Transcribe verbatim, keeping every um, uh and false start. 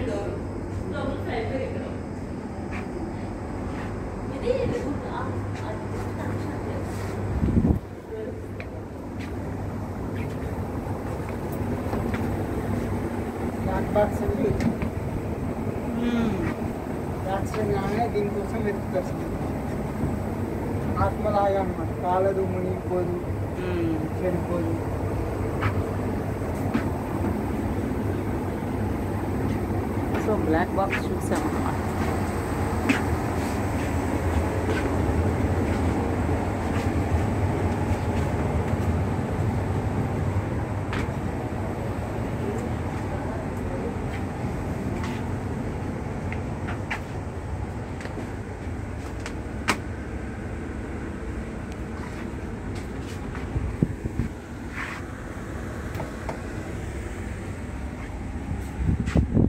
box ఉంది accident దీనికోసం వెతుకుతారు ఆత్మలాగా అనమాట కాలదు మునిగిపోదు చెడిపోదు సో బ్లాక్ బాక్స్ చూసామన్నమాట you